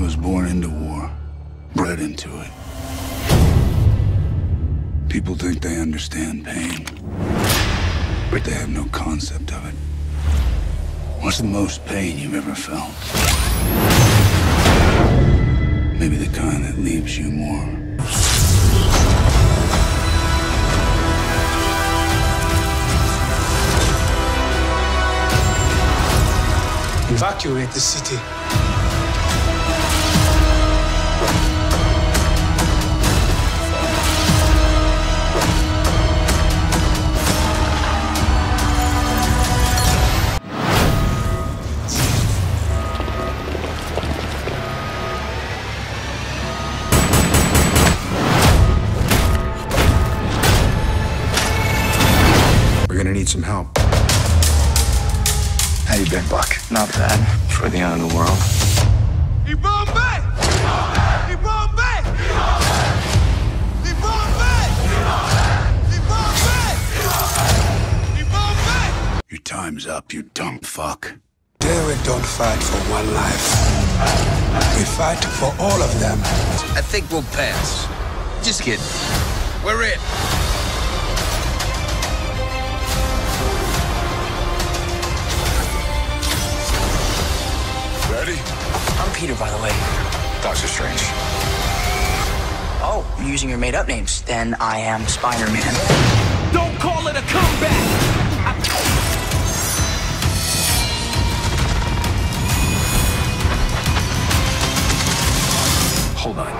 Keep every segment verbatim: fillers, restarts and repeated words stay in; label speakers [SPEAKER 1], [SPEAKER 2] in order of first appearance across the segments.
[SPEAKER 1] was born into war, bred into it. People think they understand pain, but they have no concept of it. What's the most pain you've ever felt? Maybe the kind that leaves you more.
[SPEAKER 2] Evacuate the city.
[SPEAKER 1] We're gonna need some help.
[SPEAKER 2] How you been, Buck?
[SPEAKER 3] Not bad for the end of the world.
[SPEAKER 4] He brought back! He brought back! He brought back! He brought back! He brought back!
[SPEAKER 1] Your time's up, you dumb fuck.
[SPEAKER 2] Today we don't fight for one life. We fight for all of them.
[SPEAKER 5] I think we'll pass. Just kidding. We're in.
[SPEAKER 1] Ready?
[SPEAKER 3] I'm Peter, by the way.
[SPEAKER 1] Doctor Strange.
[SPEAKER 3] Oh, you're using your made-up names. Then I am Spider-Man.
[SPEAKER 4] Don't call it a comeback!
[SPEAKER 1] Hold on.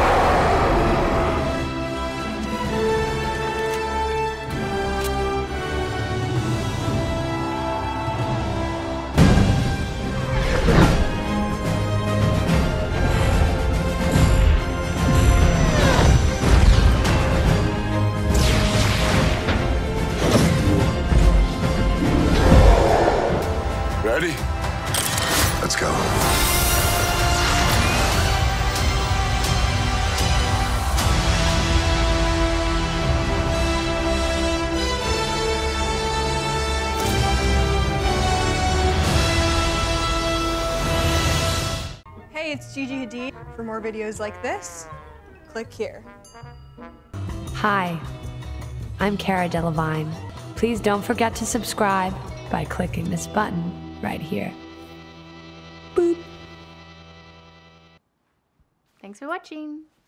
[SPEAKER 1] Ready? Let's go.
[SPEAKER 6] Hey, it's Gigi Hadid. For more videos like this, click here.
[SPEAKER 7] Hi, I'm Cara Delevingne. Please don't forget to subscribe by clicking this button right here. Boop.
[SPEAKER 8] Thanks for watching.